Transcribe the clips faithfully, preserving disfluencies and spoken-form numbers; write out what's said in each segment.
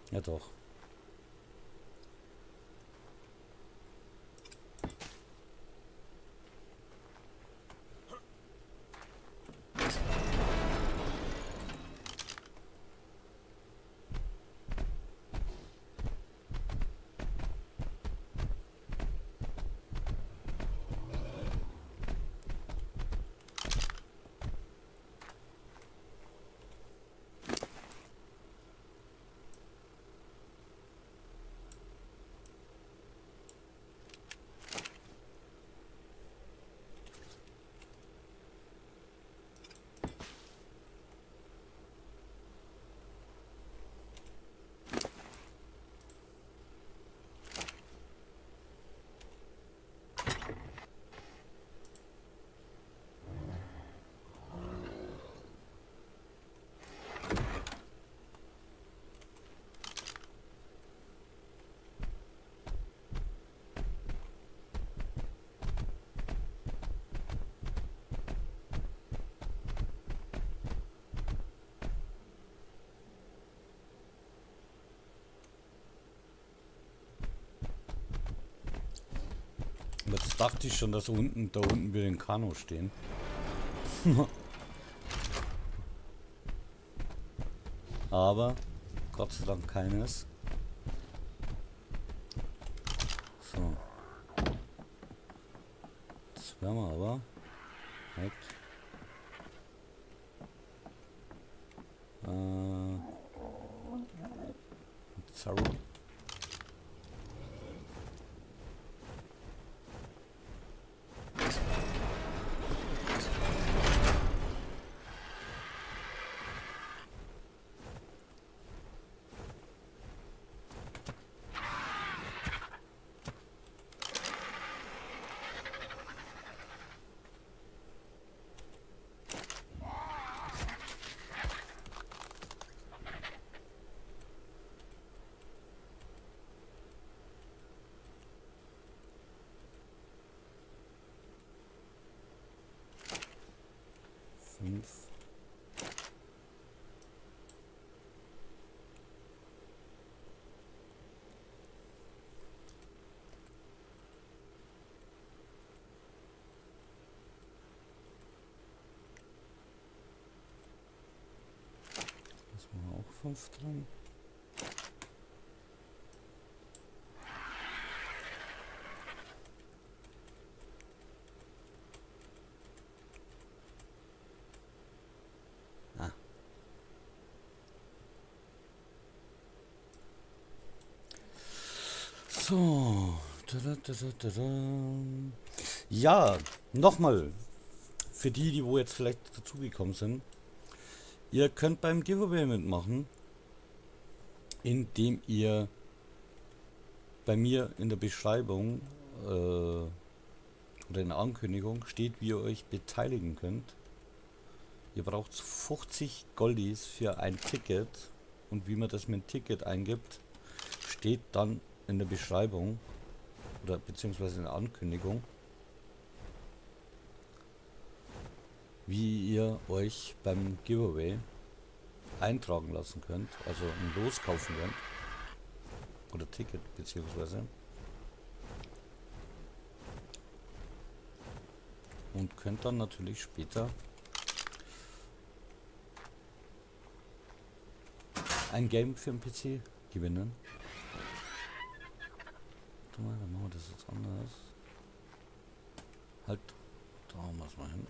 Ja doch. Jetzt dachte ich schon, dass unten, da unten wir den Kanu stehen. Aber Gott sei Dank keines. So. Das werden wir aber. Halt. Äh. Zarro. Fünf. Lassen wir auch fünf dran. So. Ja, nochmal. Für die, die wo jetzt vielleicht dazugekommen sind. Ihr könnt beim Giveaway mitmachen, indem ihr bei mir in der Beschreibung äh, oder in der Ankündigung steht, wie ihr euch beteiligen könnt. Ihr braucht fünfzig Goldies für ein Ticket und wie man das mit dem Ticket eingibt, steht dann in der Beschreibung oder beziehungsweise in der Ankündigung, wie ihr euch beim Giveaway eintragen lassen könnt, also ein Los kaufen könnt oder Ticket beziehungsweise und könnt dann natürlich später ein Game für den P C gewinnen. Mal, dann machen wir das jetzt anders. Halt, da haben wir es mal hin.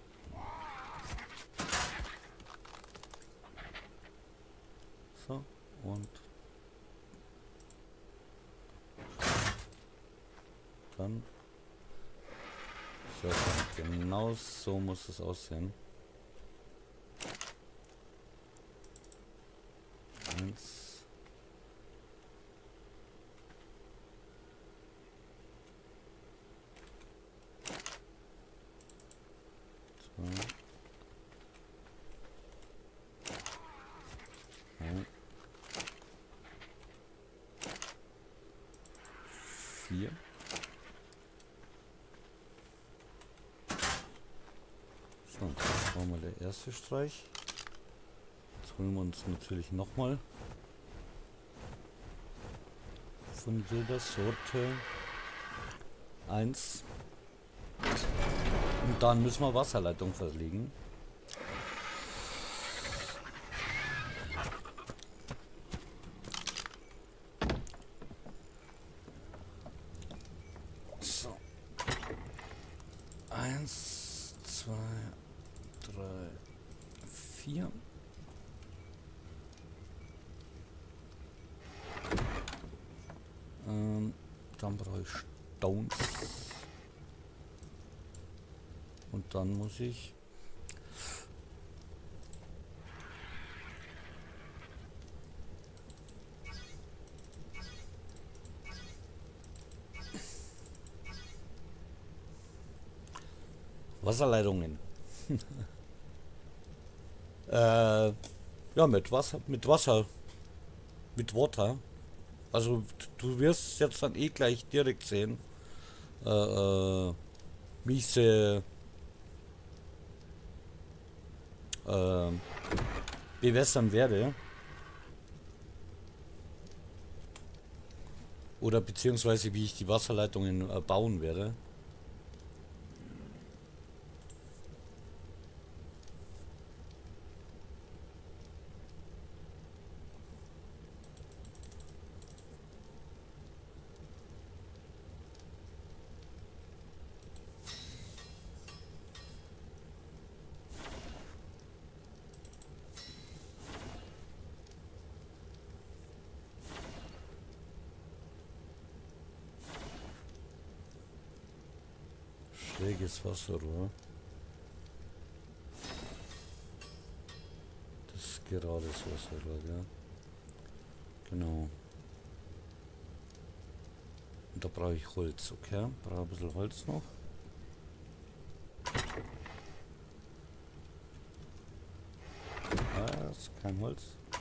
So, und dann so, genau so muss es aussehen. Eins. Vier. So, das war mal der erste Streich. Jetzt holen wir uns natürlich nochmal von jeder Sorte eins. Und dann müssen wir Wasserleitung verlegen. So. Eins, zwei, drei, vier. Ähm, dann brauche ich Stones. Und dann muss ich Wasserleitungen. äh, ja, mit Wasser, mit Wasser, mit Water. Also du wirst jetzt dann eh gleich direkt sehen, äh, äh, wie ich sie äh, bewässern werde. Oder beziehungsweise wie ich die Wasserleitungen äh, bauen werde. Schräges Wasserrohr. Das ist gerades Wasserrohr, ja. Genau. Und da brauche ich Holz, okay? Brauche ein bisschen Holz noch. Ah, das ist kein Holz.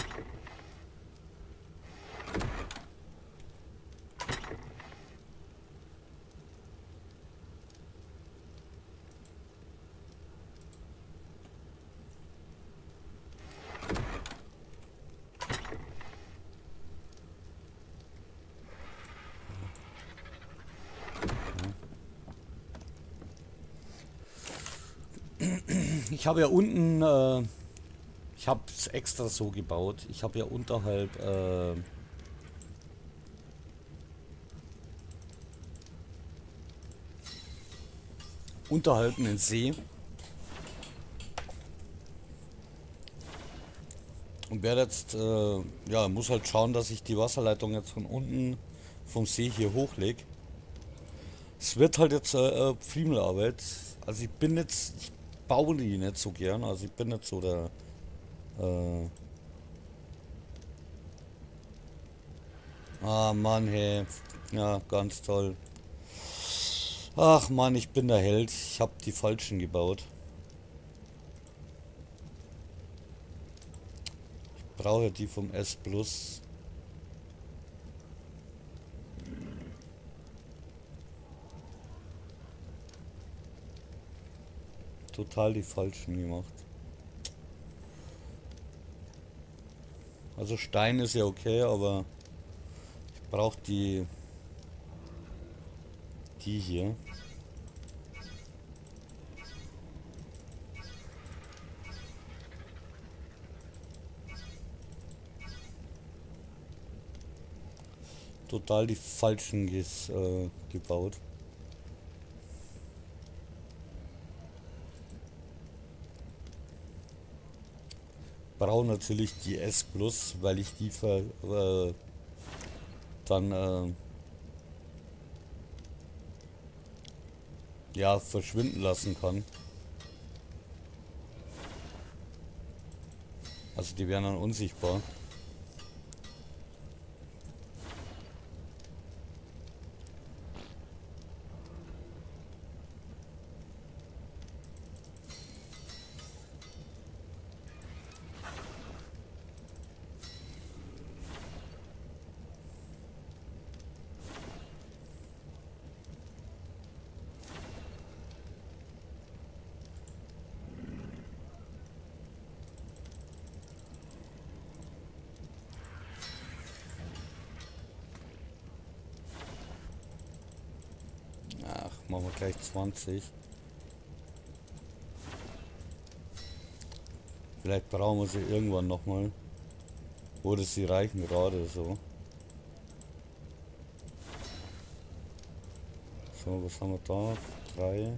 Ich habe ja unten, äh, ich habe es extra so gebaut. Ich habe ja unterhalb äh, unterhalb einen See und werde jetzt, äh, ja, muss halt schauen, dass ich die Wasserleitung jetzt von unten vom See hier hochlege. Es wird halt jetzt äh, Pfriemelarbeit. Also ich bin jetzt, ich baue die nicht so gern. Also ich bin nicht so der äh ah Mann, hey. Ja, ganz toll. Ach Mann, ich bin der Held. Ich habe die falschen gebaut. Ich brauche die vom S Plus. Total die falschen gemacht. Also Stein ist ja okay, aber ich brauche die die hier. Total die falschen ges, äh, gebaut. Brauche natürlich die S Plus, weil ich die ver, äh, dann äh, ja verschwinden lassen kann. Also die werden dann unsichtbar. Machen wir gleich zwanzig. Vielleicht brauchen wir sie irgendwann nochmal. Oder sie reichen gerade so. So, was haben wir da? Drei.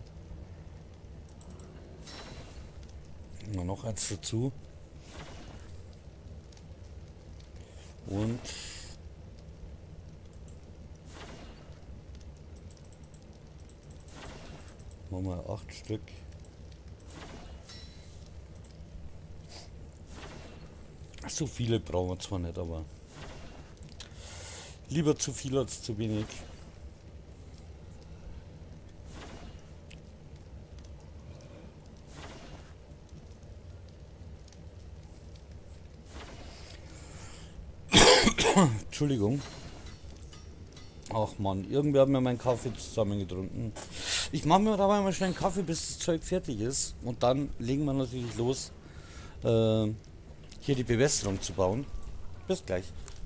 Mal noch eins dazu. Und machen wir acht Stück. So viele brauchen wir zwar nicht, aber lieber zu viel als zu wenig. Entschuldigung. Ach man, irgendwer hat mir meinen Kaffee zusammengetrunken. Ich mache mir dabei mal schnell einen Kaffee, bis das Zeug fertig ist. Und dann legen wir natürlich los, äh, hier die Bewässerung zu bauen. Bis gleich.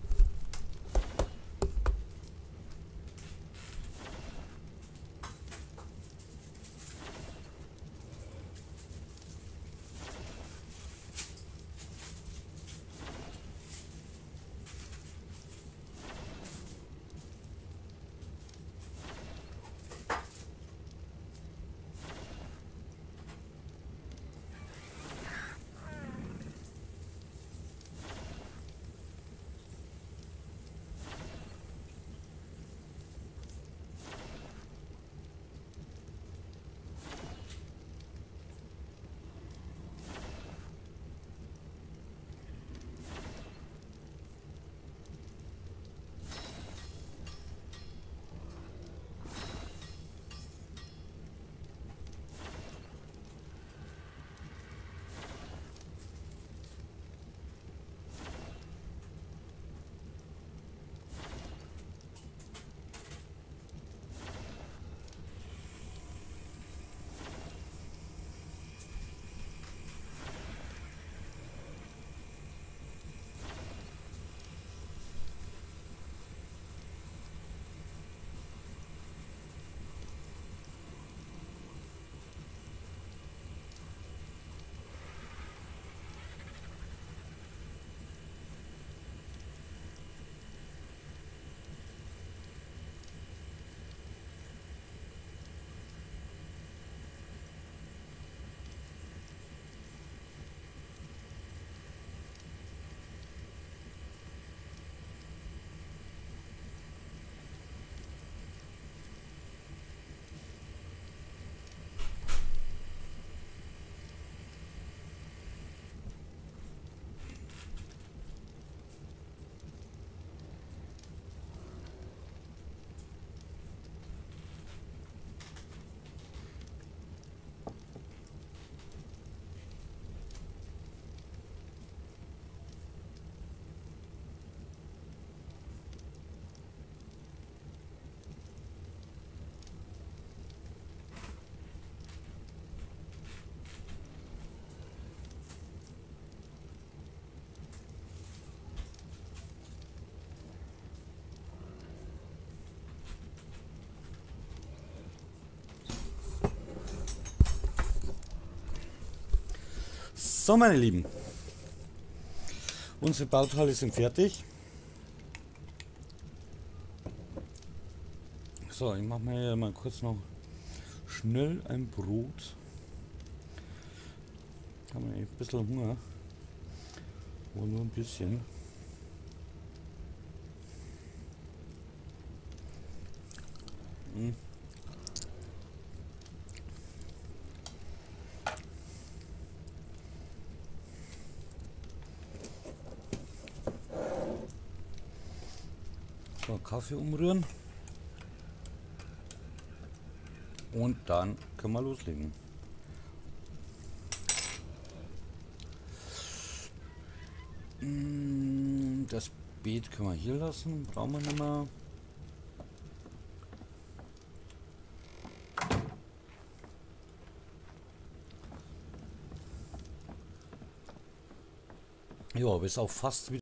So, meine Lieben, unsere Bauteile sind fertig. So, ich mache mir hier mal kurz noch schnell ein Brot. Ich habe ein bisschen Hunger, aber nur ein bisschen. Hm. So, Kaffee umrühren. Und dann können wir loslegen. Das Beet können wir hier lassen, brauchen wir nicht mehr. Ja, aber ist auch fast wieder